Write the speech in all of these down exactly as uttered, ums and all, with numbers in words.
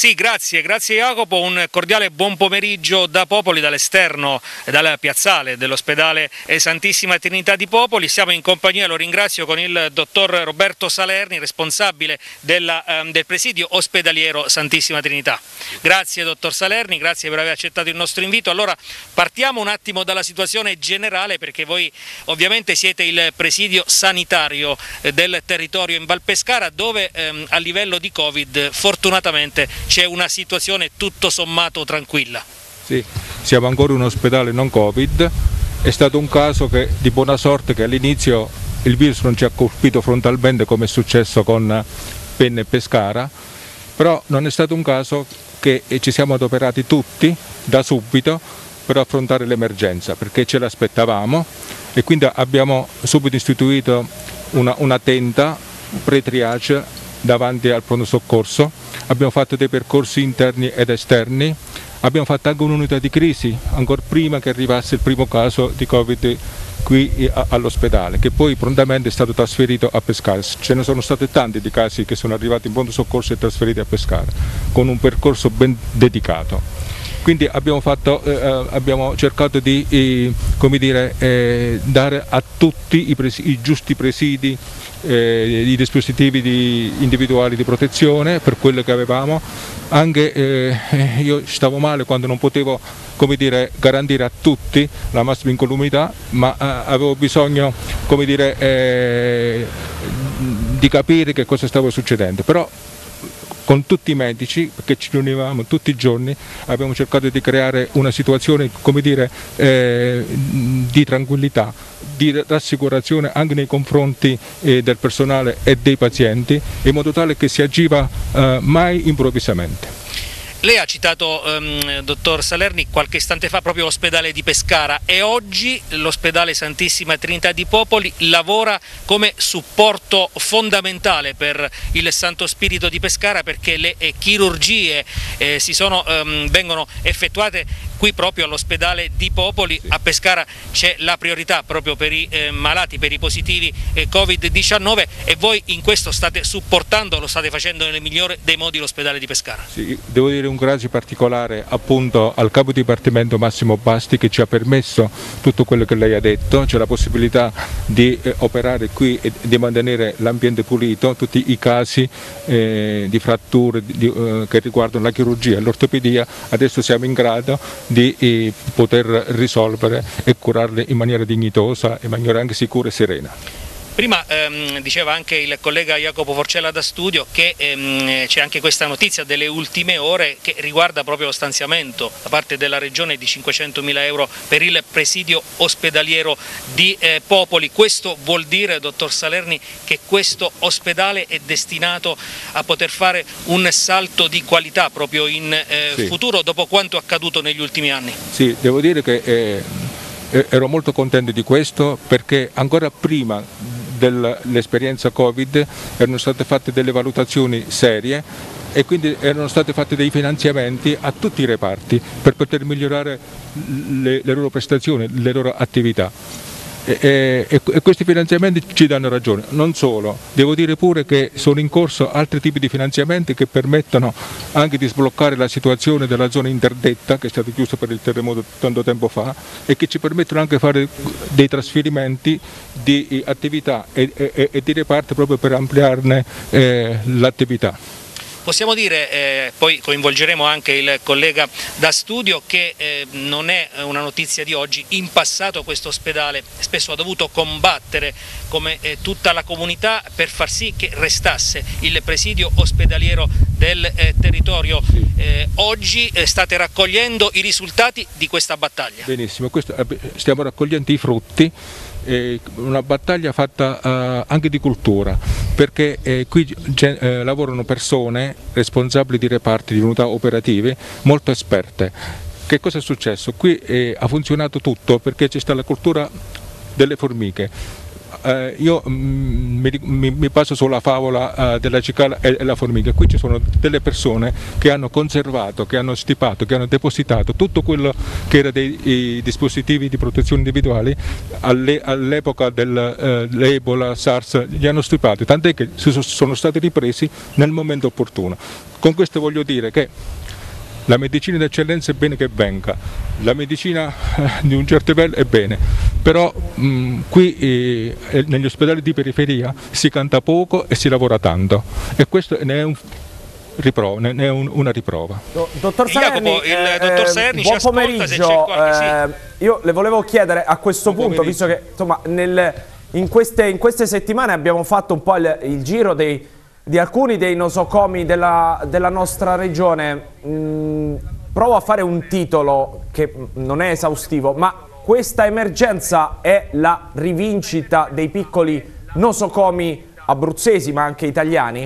Sì, grazie, grazie Jacopo, un cordiale buon pomeriggio da Popoli, dall'esterno, dal piazzale dell'ospedale Santissima Trinità di Popoli. Siamo in compagnia, lo ringrazio, con il dottor Roberto Salerni, responsabile della, um, del presidio ospedaliero Santissima Trinità. Grazie dottor Salerni, grazie per aver accettato il nostro invito. Allora partiamo un attimo dalla situazione generale, perché voi ovviamente siete il presidio sanitario eh, del territorio in Val Pescara, dove ehm, a livello di Covid fortunatamente c'è una situazione tutto sommato tranquilla. Sì, siamo ancora un ospedale non Covid, è stato un caso che, di buona sorte, che all'inizio il virus non ci ha colpito frontalmente come è successo con Penna e Pescara, però non è stato un caso che ci siamo adoperati tutti da subito per affrontare l'emergenza, perché ce l'aspettavamo e quindi abbiamo subito istituito una, una tenda pre-triage davanti al pronto soccorso. Abbiamo fatto dei percorsi interni ed esterni, abbiamo fatto anche un'unità di crisi ancora prima che arrivasse il primo caso di Covid qui all'ospedale, che poi prontamente è stato trasferito a Pescara. Ce ne sono stati tanti di casi che sono arrivati in pronto soccorso e trasferiti a Pescara, con un percorso ben dedicato. Quindi abbiamo, fatto, eh, abbiamo cercato di eh, come dire, eh, dare a tutti i, presi, i giusti presidi, eh, i dispositivi di, individuali di protezione per quello che avevamo. Anche eh, io stavo male quando non potevo, come dire, garantire a tutti la massima incolumità, ma eh, avevo bisogno, come dire, eh, di capire che cosa stava succedendo. Però con tutti i medici, perché ci riunivamo tutti i giorni, abbiamo cercato di creare una situazione, come dire, eh, di tranquillità, di rassicurazione anche nei confronti eh, del personale e dei pazienti, in modo tale che si agiva eh, mai improvvisamente. Lei ha citato, um, dottor Salerni, qualche istante fa proprio l'ospedale di Pescara, e oggi l'ospedale Santissima Trinità di Popoli lavora come supporto fondamentale per il Santo Spirito di Pescara, perché le eh, chirurgie eh, si sono, um, vengono effettuate qui proprio all'ospedale di Popoli. A Pescara c'è la priorità proprio per i eh, malati, per i positivi eh, Covid diciannove, e voi in questo state supportando, lo state facendo nel migliore dei modi, l'ospedale di Pescara. Sì, devo dire un grazie particolare appunto al capo dipartimento Massimo Basti, che ci ha permesso tutto quello che lei ha detto. C'è la possibilità di eh, operare qui e di mantenere l'ambiente pulito, tutti i casi eh, di fratture di, eh, che riguardano la chirurgia e l'ortopedia adesso siamo in grado di eh, poter risolvere e curarle in maniera dignitosa, in maniera anche sicura e serena. Prima ehm, diceva anche il collega Jacopo Forcella da studio che ehm, c'è anche questa notizia delle ultime ore che riguarda proprio lo stanziamento da parte della Regione di cinquecentomila euro per il presidio ospedaliero di eh, Popoli. Questo vuol dire, dottor Salerni, che questo ospedale è destinato a poter fare un salto di qualità proprio in eh, sì. futuro, dopo quanto accaduto negli ultimi anni? Sì, devo dire che eh, ero molto contento di questo, perché ancora prima dell'esperienza Covid erano state fatte delle valutazioni serie e quindi erano stati fatti dei finanziamenti a tutti i reparti per poter migliorare le, le loro prestazioni, le loro attività. E, e, e questi finanziamenti ci danno ragione. Non solo, devo dire pure che sono in corso altri tipi di finanziamenti che permettono anche di sbloccare la situazione della zona interdetta, che è stata chiusa per il terremoto tanto tempo fa, e che ci permettono anche di fare dei trasferimenti di attività e, e, e di reparti proprio per ampliarne eh, l'attività. Possiamo dire, eh, poi coinvolgeremo anche il collega da studio, che eh, non è una notizia di oggi. In passato questo ospedale spesso ha dovuto combattere, come eh, tutta la comunità, per far sì che restasse il presidio ospedaliero del eh, territorio. Eh, oggi eh, state raccogliendo i risultati di questa battaglia. Benissimo, questo, stiamo raccogliendo i frutti. Eh, una battaglia fatta eh, anche di cultura, perché eh, qui eh, lavorano persone responsabili di reparti, di unità operative molto esperte. Che cosa è successo? Qui eh, ha funzionato tutto perché c'è stata la cultura delle formiche. eh, io mm, mi, mi, mi baso sulla favola eh, della cicala e, e la formica. Qui ci sono delle persone che hanno conservato, che hanno stipato, che hanno depositato tutto quello che era dei dispositivi di protezione individuali alle, all'epoca dell'Ebola, eh, SARS, li hanno stipati, tant'è che sono stati ripresi nel momento opportuno. Con questo voglio dire che la medicina d'eccellenza è bene che venga, la medicina di un certo livello è bene, però mh, qui eh, negli ospedali di periferia si canta poco e si lavora tanto, e questo ne è un Riprova, ne è un, una riprova. Dottor Salerni, Jacopo, il eh, dottor Salerni buon ci ascolta, pomeriggio. se c'è qualche, eh, io le volevo chiedere a questo buon punto, visto che insomma, nel, in, queste, in queste settimane abbiamo fatto un po' il, il giro dei, di alcuni dei nosocomi della, della nostra regione. Mm, provo a fare un titolo che non è esaustivo, ma questa emergenza è la rivincita dei piccoli nosocomi abruzzesi, ma anche italiani?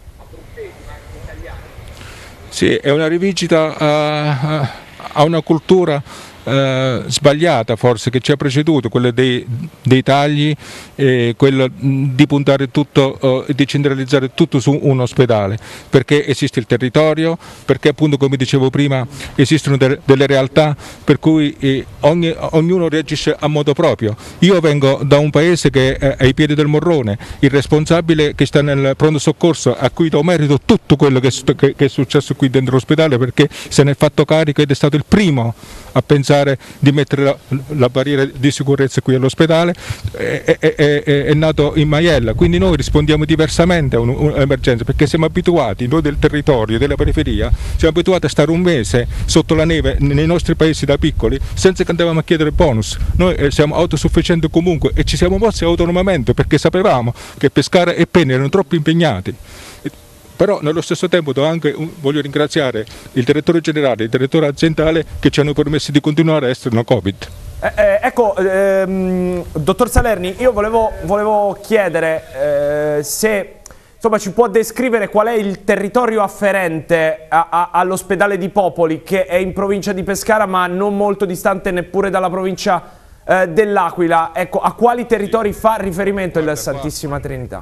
Sì, è una rivincita a, a una cultura eh, sbagliata forse che ci ha preceduto, quella dei, dei tagli, e quella di puntare tutto e eh, di centralizzare tutto su un ospedale, perché esiste il territorio, perché appunto come dicevo prima esistono de delle realtà per cui eh, ogni, ognuno reagisce a modo proprio. Io vengo da un paese che è ai piedi del Morrone, il responsabile che sta nel pronto soccorso, a cui do merito tutto quello che, che, che è successo qui dentro l'ospedale, perché se ne è fatto carico ed è stato il primo a pensare di mettere la, la barriera di sicurezza qui all'ospedale. È, è, è, è nato in Maiella, quindi noi rispondiamo diversamente a un'emergenza, perché siamo abituati, noi del territorio, della periferia, siamo abituati a stare un mese sotto la neve nei nostri paesi da piccoli senza che andavamo a chiedere bonus. Noi siamo autosufficienti comunque e ci siamo mossi autonomamente perché sapevamo che Pescara e Penne erano troppo impegnati. Però nello stesso tempo anche, voglio ringraziare il direttore generale e il direttore aziendale che ci hanno permesso di continuare a essere no Covid. Eh, eh, ecco, ehm, dottor Salerni, io volevo, volevo chiedere eh, se insomma, ci può descrivere qual è il territorio afferente all'ospedale di Popoli, che è in provincia di Pescara ma non molto distante neppure dalla provincia eh, dell'Aquila. Ecco, a quali territori fa riferimento il Santissima Trinità?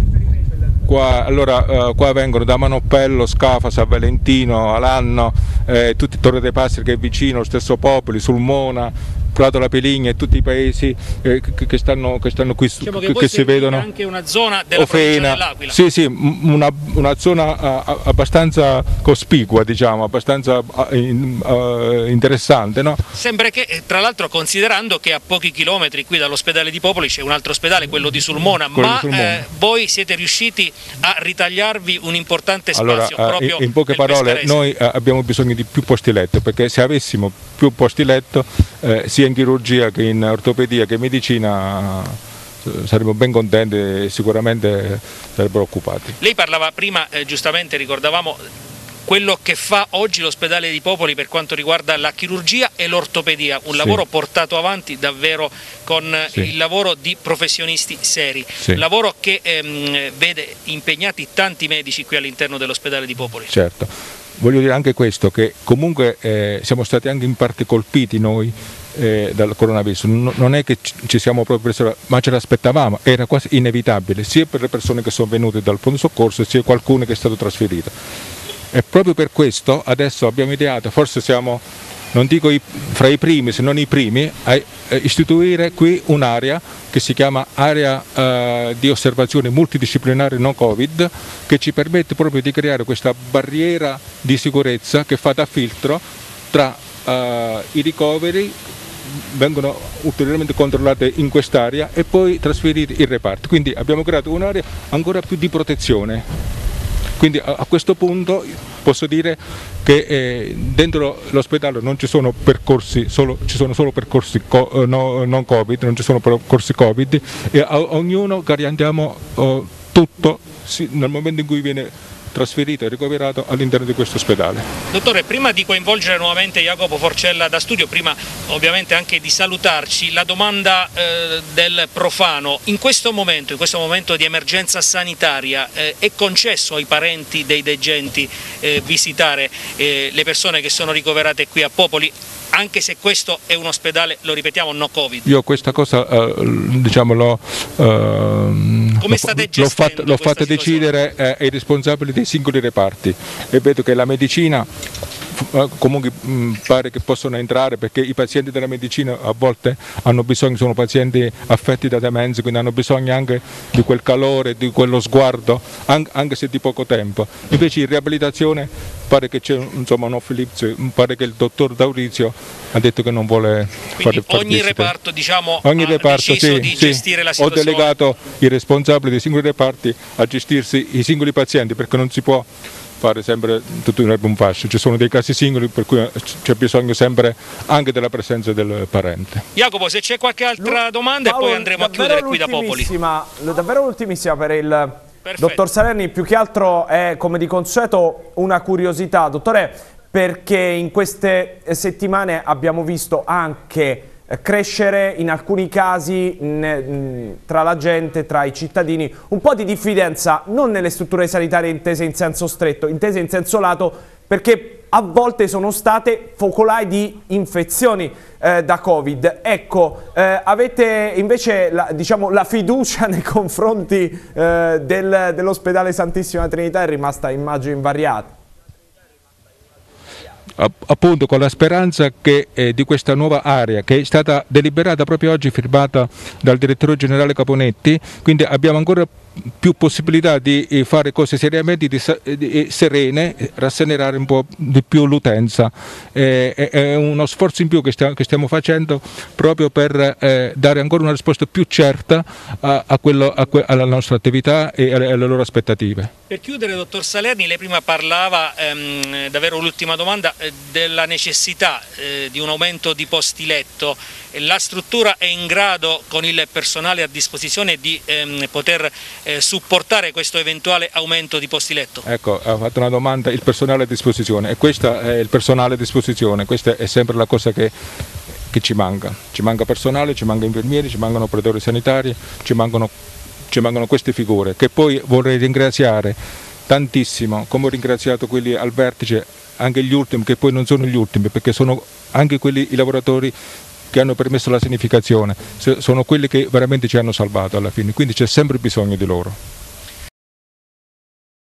Qua, allora, eh, qua vengono da Manoppello, Scafa, San Valentino, Alanno, eh, tutti Torre dei Passeri che è vicino, lo stesso Popoli, Sulmona, Prato La Peligna e tutti i paesi eh, che, che, stanno, che stanno qui, diciamo che, che, che si vedono. Anche una zona della Ofena, provincia dell'Aquila. Sì, sì, una, una zona uh, abbastanza cospicua, diciamo, abbastanza uh, in, uh, interessante, no? Sembra che, tra l'altro, considerando che a pochi chilometri qui dall'ospedale di Popoli c'è un altro ospedale, quello di Sulmona, quello ma di Sulmona. Eh, voi siete riusciti a ritagliarvi un importante spazio. Allora, proprio in, in poche parole, pescarese. noi uh, abbiamo bisogno di più posti letto, perché se avessimo più posti letto, eh, sia in chirurgia che in ortopedia che in medicina, eh, saremmo ben contenti e sicuramente sarebbero occupati. Lei parlava prima, eh, giustamente ricordavamo quello che fa oggi l'ospedale di Popoli per quanto riguarda la chirurgia e l'ortopedia, un sì. lavoro portato avanti davvero con sì. il lavoro di professionisti seri, sì. lavoro che ehm, vede impegnati tanti medici qui all'interno dell'ospedale di Popoli. Certo. Voglio dire anche questo, che comunque eh, siamo stati anche in parte colpiti noi eh, dal coronavirus, no, non è che ci siamo proprio presi, ma ce l'aspettavamo, era quasi inevitabile, sia per le persone che sono venute dal pronto soccorso, sia qualcuno che è stato trasferito. E proprio per questo adesso abbiamo ideato, forse siamo, non dico i, fra i primi, se non i primi, a istituire qui un'area che si chiama area eh, di osservazione multidisciplinare non Covid, che ci permette proprio di creare questa barriera di sicurezza che fa da filtro tra eh, i ricoveri, vengono ulteriormente controllate in quest'area e poi trasferiti in reparto. Quindi abbiamo creato un'area ancora più di protezione. Quindi a, a questo punto posso dire che eh, dentro l'ospedale non ci sono percorsi, solo, ci sono solo percorsi co, eh, no, non Covid, non ci sono percorsi Covid, e a, a ognuno garantiamo oh, tutto sì, nel momento in cui viene trasferito e ricoverato all'interno di questo ospedale. Dottore, prima di coinvolgere nuovamente Jacopo Forcella da studio, prima ovviamente anche di salutarci, la domanda eh, del profano: in questo momento, in questo momento di emergenza sanitaria, eh, è concesso ai parenti dei degenti eh, visitare eh, le persone che sono ricoverate qui a Popoli? anche se questo è un ospedale, lo ripetiamo, no Covid. Io questa cosa eh, diciamo l'ho, eh, Come state gestendo l'ho fatta, l'ho fatta decidere eh, ai responsabili dei singoli reparti, e vedo che la medicina comunque mh, pare che possono entrare, perché i pazienti della medicina a volte hanno bisogno, sono pazienti affetti da demenza, quindi hanno bisogno anche di quel calore, di quello sguardo, anche, anche se di poco tempo. Invece in riabilitazione pare che c'è insomma un off-limits, pare che il dottor Daurizio ha detto che non vuole quindi fare ogni reparto, diciamo, ogni ha reparto, deciso sì, di sì. gestire la situazione. Ho delegato i responsabili dei singoli reparti a gestirsi i singoli pazienti, perché non si può fare sempre tutto in erba un fascio, ci sono dei casi singoli per cui c'è bisogno sempre anche della presenza del parente. Jacopo, se c'è qualche altra Lu domanda Paolo, e poi andremo a chiudere qui da Popoli. Davvero l'ultimissima per il Perfetto. Dottor Salerni, più che altro è come di consueto una curiosità, dottore, perché in queste settimane abbiamo visto anche crescere in alcuni casi mh, tra la gente, tra i cittadini, un po' di diffidenza non nelle strutture sanitarie intese in senso stretto, intese in senso lato, perché a volte sono state focolai di infezioni eh, da Covid. Ecco, eh, avete invece la, diciamo, la fiducia nei confronti eh, del, dell'ospedale Santissima Trinità è rimasta, immagino, invariata. Appunto con la speranza che eh, di questa nuova area che è stata deliberata proprio oggi, firmata dal direttore generale Caponetti, quindi abbiamo ancora più possibilità di fare cose seriamente di, di, serene, rasserenare un po' di più l'utenza. Eh, è, è uno sforzo in più che, stia, che stiamo facendo proprio per eh, dare ancora una risposta più certa a, a quello, a que, alla nostra attività e alle, alle loro aspettative. Per chiudere, dottor Salerni, lei prima parlava, ehm, davvero l'ultima domanda, eh, della necessità eh, di un aumento di posti letto. La struttura è in grado, con il personale a disposizione, di ehm, poter eh, supportare questo eventuale aumento di posti letto? Ecco, ha fatto una domanda, il personale a disposizione, e questo è il personale a disposizione, questa è sempre la cosa che, che ci manca. Ci manca personale, ci manca infermieri, ci mancano operatori sanitari, ci mancano, ci mancano queste figure, che poi vorrei ringraziare tantissimo, come ho ringraziato quelli al vertice, anche gli ultimi, che poi non sono gli ultimi, perché sono anche quelli i lavoratori che hanno permesso la sanificazione, sono quelli che veramente ci hanno salvato alla fine, quindi c'è sempre bisogno di loro.